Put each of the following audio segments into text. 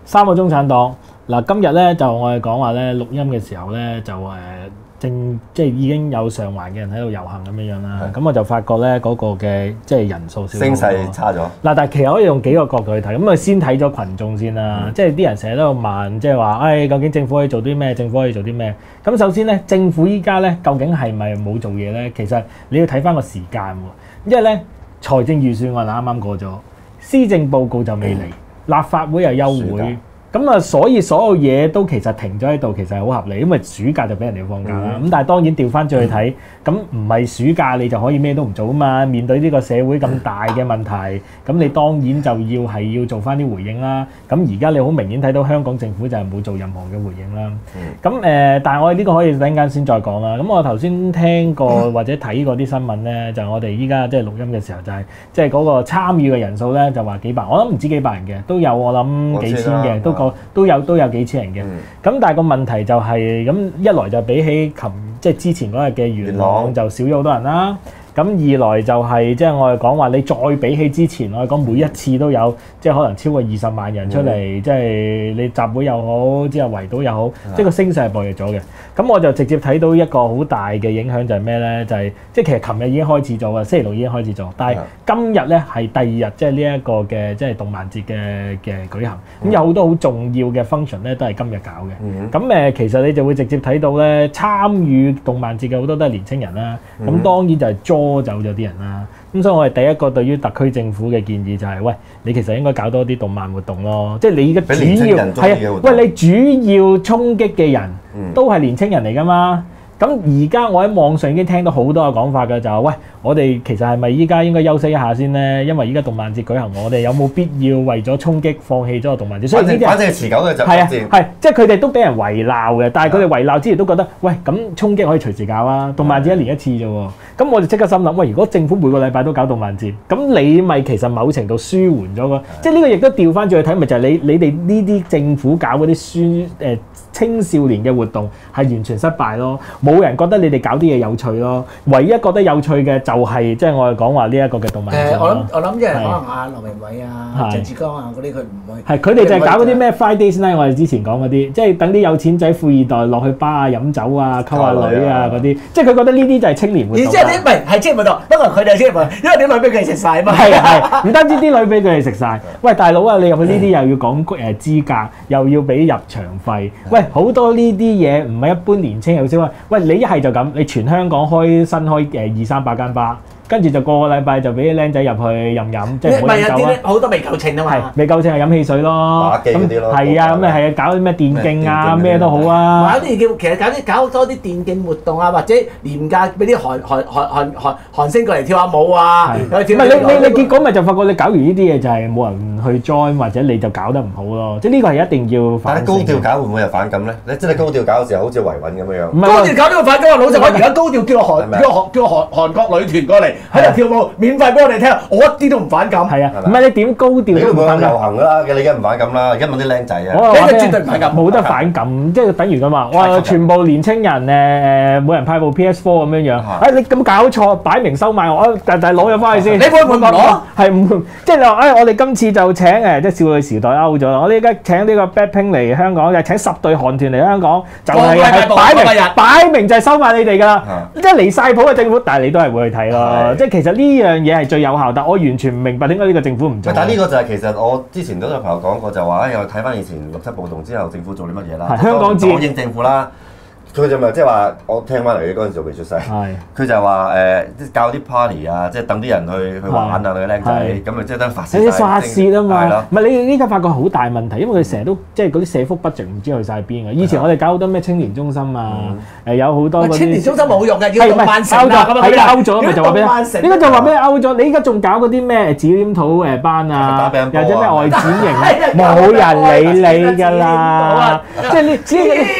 三個中產黨嗱，今日咧就我哋講話咧錄音嘅時候咧就即係已經有上環嘅人喺度遊行咁樣樣啦。咁我就發覺咧嗰個嘅即係人數少咗， 聲勢差咗。 嗱，但係其實可以用幾個角度去睇，咁啊先睇咗群眾先啦。即係啲人成日都問，即係話，究竟政府可以做啲咩？政府可以做啲咩？咁首先咧，政府依家咧究竟係咪冇做嘢咧？其實你要睇翻個時間喎，因為咧財政預算案啱啱過咗，施政報告就未嚟，立法會又休會。咁啊，所以所有嘢都其實停咗喺度，其實係好合理，因為暑假就俾人哋放假啦。咁但係當然調翻轉去睇，咁唔係暑假你就可以咩都唔做啊嘛。面對呢個社會咁大嘅問題，咁你當然就要做翻啲回應啦。咁而家你好明顯睇到香港政府就係冇做任何嘅回應啦。咁但係我哋呢個可以等陣間先再講啦。咁我頭先聽過或者睇過啲新聞咧，就係我哋依家即係錄音嘅時候就係即係嗰個參與嘅人數咧就話幾百，我諗唔止幾百人嘅，都有我諗幾千嘅，都有幾千人嘅，咁但係個問題就係咁一來就比起即係之前嗰日嘅元朗就少咗好多人啦。咁二來就係即係我哋講話，你再比起之前，我哋講每一次都有即係可能超過20萬人出嚟，即係你集會又好，之後圍堵又好，即係個聲勢係暴弱咗嘅。咁我就直接睇到一個好大嘅影響就係咩咧？就係即係其實琴日已經開始咗啊，星期六已經開始咗，但係今日咧係第二日，即係呢一個嘅即係動漫節嘅舉行。咁有好多好重要嘅 function 咧，都係今日搞嘅。咁其實你就會直接睇到咧，參與動漫節嘅好多都係年青人啦。咁當然就係拖走咗啲人啦，咁所以我哋第一個對於特區政府嘅建議就係，喂，你其實應該搞多啲動漫活動咯，即係你而家主要係喂，你主要衝擊嘅人都係年青人嚟㗎嘛。咁而家我喺網上已經聽到好多嘅講法㗎，就係喂，我哋其實係咪依家應該休息一下先咧？因為依家動漫節舉行，我哋有冇必要為咗衝擊放棄咗個動漫節？所以呢啲反正係持久嘅就係即係佢哋都俾人圍鬧嘅，但係佢哋圍鬧之前都覺得，喂，咁衝擊可以隨時搞啊！動漫節1年1次啫喎，咁我就即刻心諗，喂，如果政府每個禮拜都搞動漫節，咁你咪其實某程度舒緩咗個，即係呢個亦都調翻轉去睇，咪就係你哋呢啲政府搞嗰啲青少年嘅活動係完全失敗咯，冇人覺得你哋搞啲嘢有趣咯，唯一覺得有趣嘅就係即係我哋講話呢一個嘅動漫節。 我諗即係可能阿劉明偉啊、鄭志剛啊嗰啲佢唔會。係佢哋就係搞嗰啲咩 Fridays Night，我哋之前講嗰啲，即係等啲有錢仔富二代落去巴啊飲酒啊、溝下女啊嗰啲，即係佢覺得呢啲就係青年活動。而即係啲唔係青年活動，不過佢哋係青年活動，因為啲女俾佢哋食晒啊嘛。係，唔單止啲女俾佢哋食晒，喂大佬啊，你入去呢啲又要講資格，又要俾入場費，喂好多呢啲嘢唔係一般年青人先話，喂你一係就咁，你全香港新開200-300間巴。跟住就個禮拜就俾啲僆仔入去飲，即係冇飲酒啊！ 好多未夠稱啊嘛， 係未夠稱係飲汽水咯， 打機嗰啲咯， 係啊，咁係啊，搞啲咩電競啊，咩都好啊。 搞啲其實搞多啲電競活動啊，或者廉價俾啲韓星過嚟跳下舞啊。唔係你結果咪就發覺你搞完呢啲嘢就係冇人去 join，或者你就搞得唔好咯。即係呢個係一定要反省。 但係高調搞會唔會有反感咧？你真係高調搞嘅時候好似維穩咁樣。 高調搞呢個反感啊！老實講，而家高調叫韓國女團過嚟。喺度跳舞，免費俾我哋聽，我一啲都唔反感。係啊，唔係你點高調都唔反感。 遊行啦，你而家唔反感啦，而家問啲僆仔啊， 呢個絕對唔反感， 冇得反感，即係等於咁話，哇！全部年青人每人派部 PS4 咁樣樣。你咁搞錯，擺明收買我，但攞咗翻去先。 你會唔會攞？ 係唔即係你話我哋今次就請即係少女時代 out 咗啦，我哋而家請呢個 Blackpink 嚟香港，就請10隊韓團嚟香港，就係擺明就係收買你哋㗎啦。即係離晒譜嘅政府，但係你都係會去睇咯。即係其實呢樣嘢係最有效，但我完全唔明白點解呢個政府唔做。 但係呢個就係其實我之前都有朋友講過，就話又睇翻以前6·7暴動之後政府做啲乜嘢啦。 香港港英政府啦，佢就咪即係話我聽翻嚟嘅嗰陣時未出世，佢就話搞啲 party 啊，即係等啲人去玩啊，女僆仔咁咪即係等發泄。 你發泄啊嘛，唔係你依家發覺好大問題，因為佢成日都即係嗰啲社福budget唔知去晒邊啊！以前我哋搞好多咩青年中心啊，有好多嗰啲青年中心冇用嘅，要動漫城啊咁啊，係勾咗咪就話俾你，依家就話俾你勾咗，你依家仲搞嗰啲咩紙黏土班啊，或者咩外展型，冇人理你㗎啦，即係呢啲。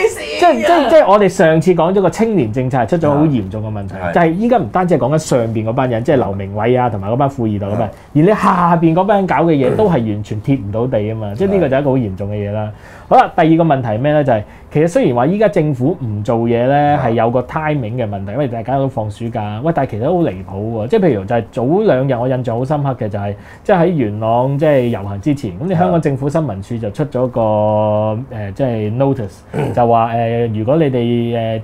即係我哋上次講咗個青年政策係出咗好嚴重嘅問題，就係依家唔單止係講緊上邊嗰班人，即係劉鳴煒啊同埋嗰班富二代嗰班，而你下邊嗰班人搞嘅嘢都係完全貼唔到地啊嘛，即係呢個就係一個好嚴重嘅嘢啦。好啦，第二個問題係咩咧？就係其實雖然話依家政府唔做嘢咧，係有個 timing 嘅問題，因為大家都放暑假。喂，但係其實都好離譜喎，即係譬如就係早2日我印象好深刻嘅就係，即係喺元朗即係遊行之前，咁你香港政府新聞處就出咗個即係 notice， 就話如果你哋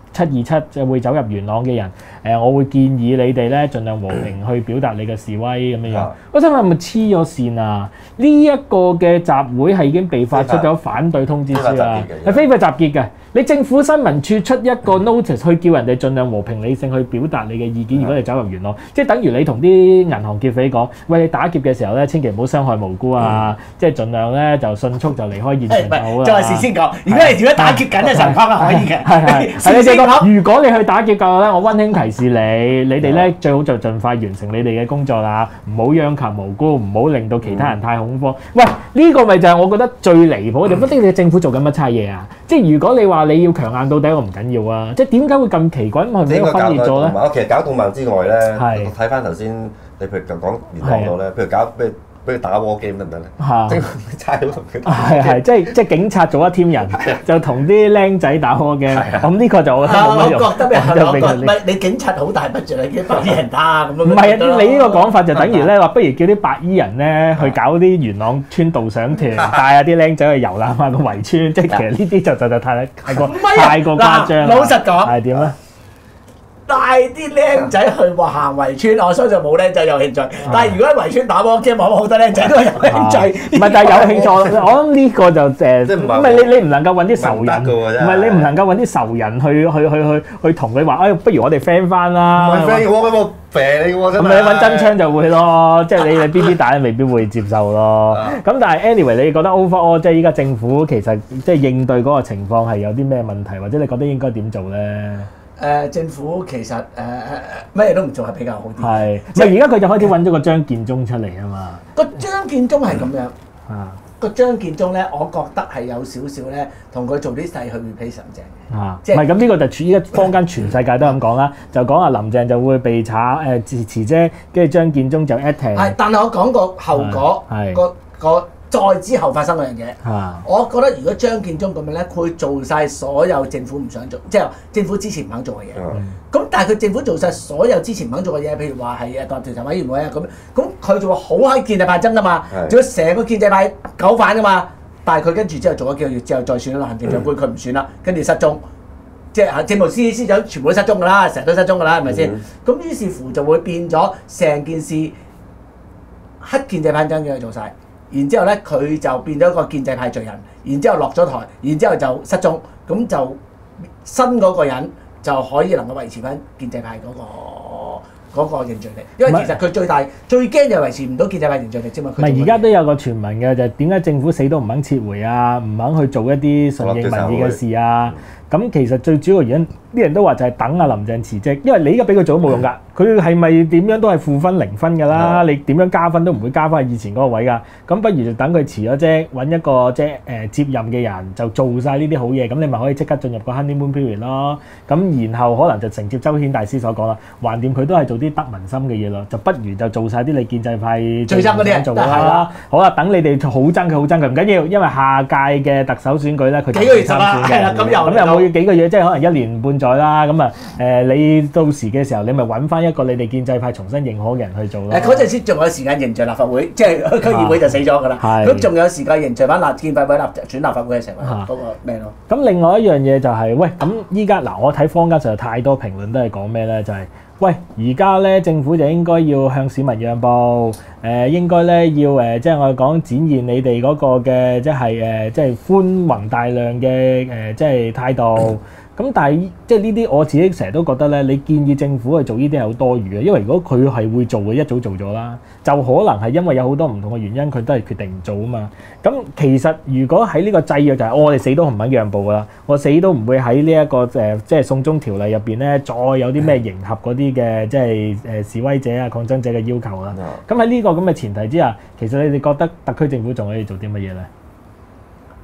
727就會走入元朗嘅人，我會建議你哋咧盡量和平去表達你嘅示威咁樣樣。我想問係咪黐咗線啊？呢一個嘅集會係已經被發出咗反對通知書啦，係非法集結嘅。你政府新聞處出一個 notice 去叫人哋盡量和平理性去表達你嘅意見，如果你走入元朗，即係等於你同啲銀行劫匪講，喂，你打劫嘅時候咧，千祈唔好傷害無辜啊，即係盡量咧就迅速就離開現場就好啦。 再事先講，如果你打劫緊嘅時候講係可以嘅， 係你先講。如果你去打劫嘅話咧，我溫馨提示你哋咧最好就盡快完成你哋嘅工作啦，唔好殃及無辜，唔好令到其他人太恐慌。喂，呢個咪就係我覺得最離譜嘅地方。你政府做緊乜差嘢啊？即係如果你話你要強硬到底，我唔緊要啊！即係點解會咁奇怪？咁係咪個分裂咗咧？ 其實搞動漫之外咧，睇翻頭先你譬如講元朗度咧，譬如搞俾佢打 war game 得唔得咧？即係差佬同佢係即係警察做一 team 人，就同啲僆仔打 war game。咁呢個就我覺得冇乜用。 我覺得唔係你警察好大 budget 啊，幾百啲人打咁樣。 唔係啊！你呢個講法就等於咧話，不如叫啲白衣人咧去搞啲元朗村導賞團，帶下啲僆仔去遊覽下個圍村。即係其實呢啲就太過誇張。 老實講係點咧？ 帶啲僆仔去行圍村，我相信冇僆仔有興趣。但係如果喺圍村打波 game，好多僆仔都有興趣。 唔係，但係有興趣，我諗呢個就即係唔係你唔能夠揾啲仇人，唔係你唔能夠揾啲仇人去同佢話，不如我哋 friend 翻啦。 唔係 friend 嘅喎，咁我肥你喎，真係。咁你揾真槍就會咯，即係你 BB 彈未必會接受咯。咁但係 anyway，你覺得 overall 即係依家政府其實即係應對嗰個情況係有啲咩問題，或者你覺得應該點做咧？ 政府其實乜嘢都唔做係比較好啲。 係，而家佢就開始揾咗個張建宗出嚟啊嘛。 個張建宗係咁樣。個張建宗咧，我覺得係有少少咧，同佢做啲勢去 replace 林鄭。 即係唔係咁呢個就處依家坊間全世界都咁講啦，就講阿林鄭就會被炒辭職，跟住張建宗就 acting。係， 但係我講個後果，個再之後發生嗰樣嘢，我覺得如果張建宗咁樣咧，佢做晒所有政府唔想做，即係政府之前唔肯做嘅嘢。咁但係佢政府做晒所有之前唔肯做嘅嘢，譬如話係獨立調查委員會啊咁佢就話好閪建制派爭噶嘛，仲要成個建制派狗反噶嘛。但係佢跟住之後做咗幾個月之後再選啦，行政長官佢唔選啦，跟住失蹤，即係政務司司長全部都失蹤㗎啦，成日都失蹤㗎啦，係咪先？咁於是乎就會變咗成件事黑建制派將佢做晒。然之後咧，佢就變咗一個建制派罪人，然之後落咗台，然之後就失蹤，咁就新嗰個人就可以能夠維持翻建制派嗰個凝聚力，因為其實佢最驚就維持唔到建制派凝聚力啫嘛。唔係而家都有個傳聞嘅，就係點解政府死都唔肯撤回啊，唔肯去做一啲順應民意嘅事啊？咁其實最主要原因，啲人都話就係等阿林鄭辭職，因為你依家俾佢做都冇用㗎，佢係咪點樣都係負分0分㗎啦？你點樣加分都唔會加翻以前嗰個位㗎。咁不如就等佢辭咗職，揾一個接任嘅人就做晒呢啲好嘢，咁你咪可以即刻進入個 honeymoon period 咯。咁然後可能就承接周顯大師所講啦，橫掂佢都係做啲得民心嘅嘢咯，就不如就做晒啲你建制派最憎嗰啲人做啦。 好啦，等你哋好憎佢唔緊要，因為下屆嘅特首選舉咧，佢幾個月參選嘅，咁又冇幾個月，即係可能1年半載啦。咁啊你到時嘅時候，你咪揾翻一個你哋建制派重新認可嘅人去做咯。 嗰陣時仲有時間凝聚立法會，即係區議會就死咗㗎啦。咁仲有時間凝聚翻建制派選立法會嘅成嗰個咩咯？ 咁另外一樣嘢就係喂，咁依家嗱，我睇坊間實在太多評論都係講咩咧？就係喂，而家咧政府就應該要向市民讓步，應該咧要即係我哋講展現你哋嗰個嘅即係寬宏大量嘅即係態度。咁但係即係呢啲我自己成日都覺得咧，你建議政府去做呢啲係好多餘嘅，因為如果佢係會做嘅，一早做咗啦，就可能係因為有好多唔同嘅原因，佢都係決定唔做啊嘛。咁其實如果喺呢個制約就係我哋死都唔肯讓步噶啦，我死都唔會喺呢一個即係送中條例入邊咧，再有啲咩迎合嗰啲嘅即係示威者啊、抗爭者嘅要求啦。咁喺呢個咁嘅前提之下，其實你哋覺得特區政府仲可以做啲乜嘢咧？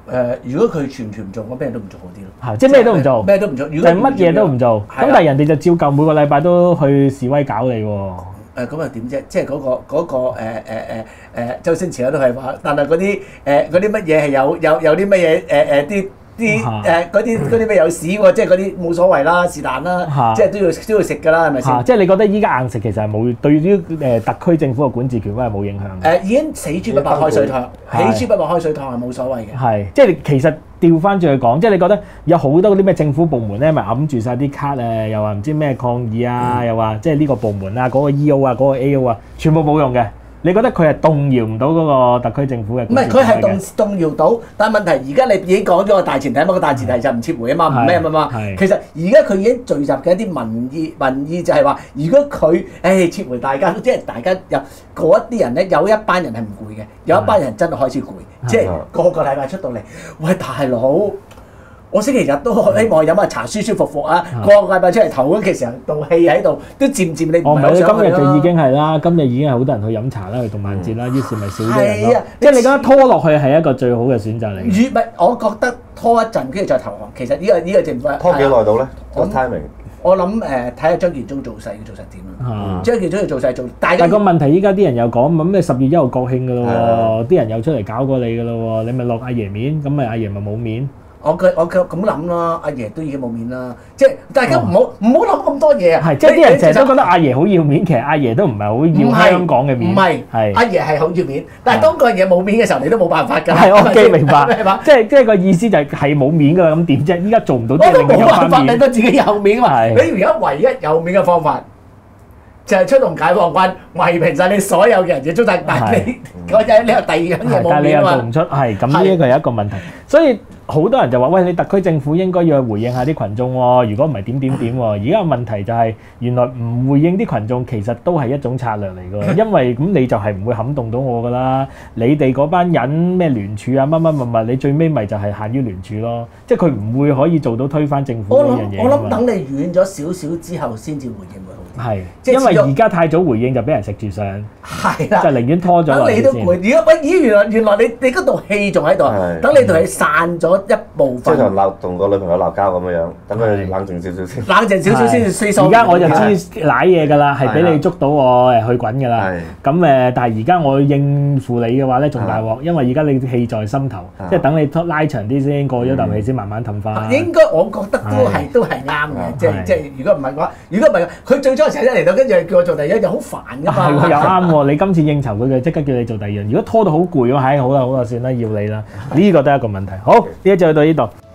如果佢全唔做，我咩都唔做好啲咯。 係，即係咩都唔做， 咩都唔做， 就係乜嘢都唔做。咁但係人哋就照舊每個禮拜都去示威搞你喎。 咁又點啫？即係嗰個周星馳都係話，但係嗰啲乜嘢係有啲乜嘢嗰啲咩有屎喎？即係嗰啲冇所謂啦，是但啦，即係都要食㗎啦，係咪先？ 即係你覺得依家硬食其實係冇對於特區政府嘅管治權威係冇影響？ 已經死豬不怕開水燙，起豬不怕開水燙係冇所謂嘅。 係，即係其實調翻轉去講，即係你覺得有好多嗰啲咩政府部門咧，咪揞住晒啲卡啊，又話唔知咩抗議啊，又話即係呢個部門啊，嗰個 E.O. 啊，嗰個 A.O. 啊，全部冇用嘅。你覺得佢係動搖唔到嗰個特區政府嘅？ 唔係，佢係動搖到，但係問題而家你已經講咗個大前提，個大前提就唔撤回啊嘛，唔咩啊嘛。其實而家佢已經聚集嘅一啲民意就係話，如果佢撤回，大家即係大家有嗰一啲人咧，有一班人係唔攰嘅，有一班人真係開始攰，即係個禮拜出到嚟，喂大佬！我星期日都希望飲下茶舒舒服服啊！個禮拜出嚟頭嗰期成道氣喺度，都漸漸你唔係今日就已經係啦，今日已經係好多人去飲茶啦，去動漫節啦，於是咪少啲人咯。即係你覺得拖落去係一個最好嘅選擇嚟。 唔係，我覺得拖一陣跟住再投降，其實呢個政府拖幾耐到咧？個 timing 我諗睇下張建宗做勢要做成點啦。張建宗要做勢做，但係個問題依家啲人又講咁你10月1號國慶㗎咯喎，啲人又出嚟搞過你㗎咯喎，你咪落阿爺面，咁咪阿爺咪冇面。 我咁諗啦，阿爺都已經冇面啦，即係大家唔好諗咁多嘢啊！ 係，即係啲人成日都覺得阿爺好要面，其實阿爺都唔係好要香港嘅面。 唔係，阿爺係好要面，但係當個嘢冇面嘅時候，你都冇辦法㗎。 係，我記明白。即係個意思就係冇面㗎啦，咁點啫？依家做唔到啲嘢， 冇辦法令到自己有面啊嘛！你而家唯一有面嘅方法就係出動解放軍，圍平晒你所有嘅人嘅中大，但係你有第二樣嘢冇面啊嘛！ 但係你又做唔出，係咁呢一個係一個問題，所以。好多人就話：喂，你特區政府應該要回應下啲群眾喎，如果唔係點喎？而家問題就係原來唔回應啲群眾，其實都係一種策略嚟㗎。因為咁你就係唔會撼動到我㗎啦。你哋嗰班人咩聯署啊乜乜，你最尾咪就係限於聯署咯。即係佢唔會可以做到推翻政府呢樣嘢。 我諗等你遠咗少少之後先至回應會好啲。 係，因為而家太早回應就俾人食住上。 係啦， 就寧願拖咗落嚟先。 等你都攰，如果原來你嗰度氣仲喺度，等你同佢散咗一部分。 即係同個女朋友鬧交咁樣，等佢冷靜少少先。 冷靜少少先至衰數。 而家我就知舐嘢㗎啦，係俾你捉到我去滾㗎啦。咁但係而家我應付你嘅話咧，仲大鑊，因為而家你氣在心頭，即係等你拉長啲先，過咗啖氣先慢慢氹翻。應該我覺得都係啱嘅，即係如果唔係嘅話，佢最初成日嚟到，跟住叫我做第二樣，就好煩㗎嘛。 係喎，又啱喎！你今次應酬佢嘅，即刻叫你做第二樣。如果拖到好攰嘅話，好啦，算啦，要你啦。呢個都係一個問題。好，呢一集就到呢度。